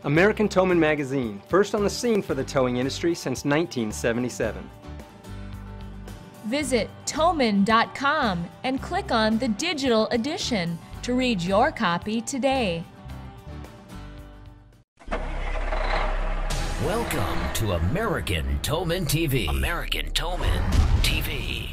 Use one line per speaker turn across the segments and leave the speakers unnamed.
American Towman Magazine, first on the scene for the towing industry since 1977.
Visit Towmen.com and click on the digital edition to read your copy today.
Welcome to American Towman TV. American Towman TV.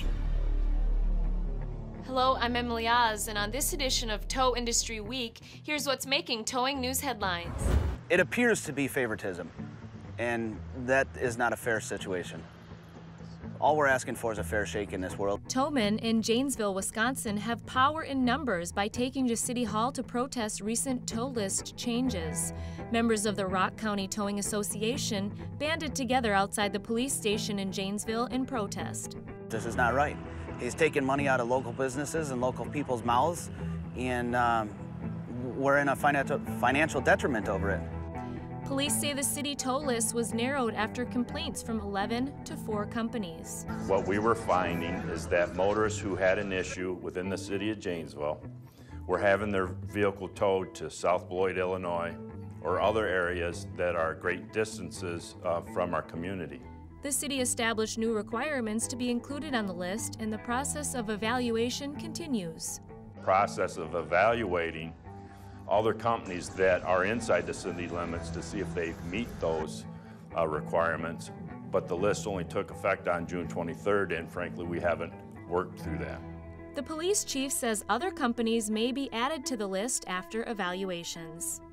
Hello, I'm Emily Oz, and on this edition of Tow Industry Week, here's what's making towing news headlines.
It appears to be favoritism, and that is not a fair situation. All we're asking for is a fair shake in this world.
Towmen in Janesville, Wisconsin have power in numbers by taking to City Hall to protest recent tow list changes. Members of the Rock County Towing Association banded together outside the police station in Janesville in protest.
This is not right. He's taking money out of local businesses and local people's mouths, and we're in a financial detriment over it.
Police say the city tow list was narrowed after complaints from 11 to 4 companies.
What we were finding is that motorists who had an issue within the city of Janesville were having their vehicle towed to South Beloit, Illinois, or other areas that are great distances from our community.
The city established new requirements to be included on the list, and the process of evaluation continues.
The process of evaluating other companies that are inside the city limits to see if they meet those requirements, but the list only took effect on June 23rd, and frankly, we haven't worked through that.
The police chief says other companies may be added to the list after evaluations.